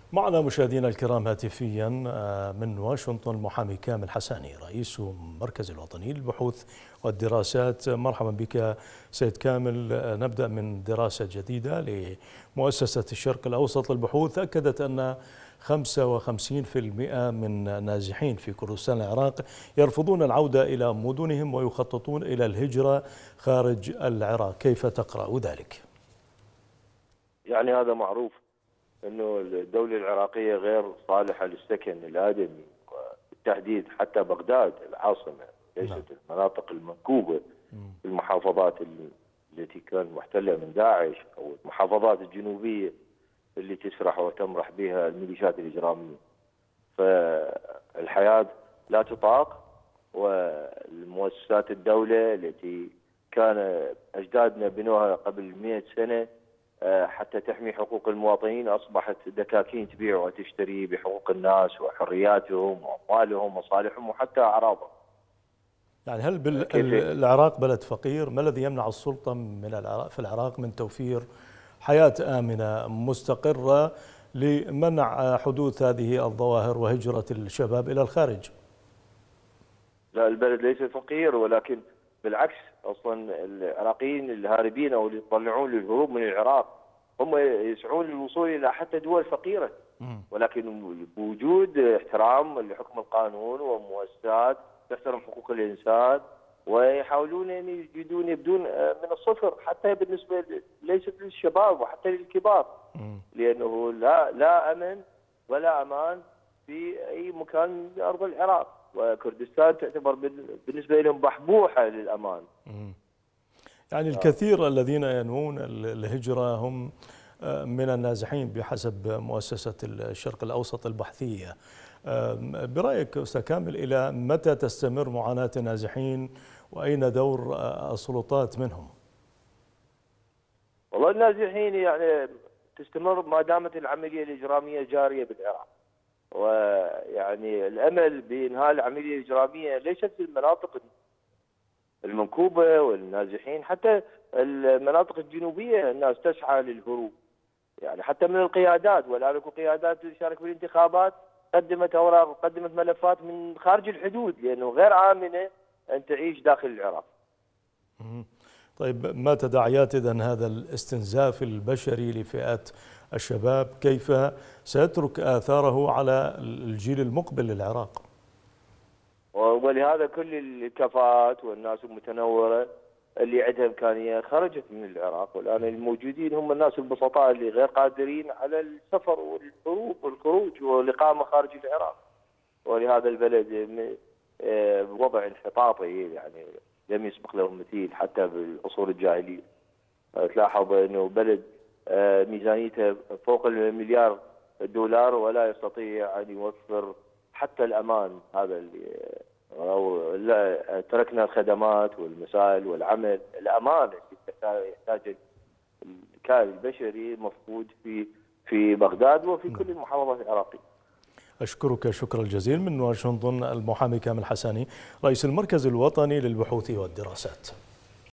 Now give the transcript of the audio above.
معنا مشاهدينا الكرام هاتفيا من واشنطن المحامي كامل حساني رئيس المركز الوطني للبحوث والدراسات. مرحبا بك سيد كامل. نبدأ من دراسة جديدة لمؤسسة الشرق الأوسط للبحوث أكدت أن 55% من النازحين في كردستان العراق يرفضون العودة إلى مدنهم ويخططون إلى الهجرة خارج العراق. كيف تقرأ ذلك؟ يعني هذا معروف انه الدولة العراقية غير صالحة للسكن الآدمي، بالتحديد حتى بغداد العاصمة ليست المناطق المنكوبة في المحافظات التي كانت محتلة من داعش او المحافظات الجنوبية اللي تسرح وتمرح بها الميليشيات الإجرامية. فالحياة لا تطاق، والمؤسسات الدولة التي كان أجدادنا بنوها قبل 100 سنة حتى تحمي حقوق المواطنين أصبحت دكاكين تبيع وتشتري بحقوق الناس وحرياتهم وأموالهم ومصالحهم وحتى أعراضهم. يعني هل العراق بلد فقير؟ ما الذي يمنع السلطة في العراق من توفير حياة آمنة مستقرة لمنع حدوث هذه الظواهر وهجرة الشباب إلى الخارج؟ لا، البلد ليس فقير، ولكن بالعكس أصلا العراقيين الهاربين أو اللي يطلعون للهروب من العراق هم يسعون للوصول إلى حتى دول فقيرة، ولكن بوجود احترام لحكم القانون ومؤسسات تحترم حقوق الإنسان، ويحاولون أن يبدون من الصفر حتى بالنسبة ليست للشباب وحتى للكبار، لأنه لا أمن ولا أمان في أي مكان من أرض العراق، وكردستان تعتبر بالنسبة لهم بحبوحة للأمان. يعني الكثير الذين ينوون الهجرة هم من النازحين بحسب مؤسسة الشرق الأوسط البحثية. برأيك أستاذ كامل إلى متى تستمر معاناة النازحين وأين دور السلطات منهم؟ والله النازحين يعني تستمر ما دامت العملية الإجرامية جارية بالعراق، ويعني الأمل بإنهاء العملية الإجرامية ليست في المناطق المنكوبة والنازحين، حتى المناطق الجنوبية الناس تسعى للهروب، يعني حتى من القيادات. والآن اكو قيادات تشارك في الانتخابات قدمت أوراق، قدمت ملفات من خارج الحدود، لأنه غير آمنة أن تعيش داخل العراق. طيب، ما تداعيات إذن هذا الاستنزاف البشري لفئات الشباب؟ كيف سيترك آثاره على الجيل المقبل للعراق؟ ولهذا كل الكفاءات والناس المتنورة اللي عندها إمكانية خرجت من العراق، والآن الموجودين هم الناس البسطاء اللي غير قادرين على السفر والخروج والإقامة خارج العراق. ولهذا البلد بوضع انحطاطي يعني لم يسبق له مثيل حتى بالعصور الجاهلية. تلاحظ أنه بلد ميزانيته فوق $1 مليار ولا يستطيع أن يوفر حتى الأمان هذا اللي تركنا الخدمات والمسائل والعمل. الأمان اللي يحتاج الكائن البشري مفقود في بغداد وفي كل المحافظات العراقية. أشكرك شكرا الجزيل من واشنطن المحامي كامل حساني رئيس المركز الوطني للبحوث والدراسات.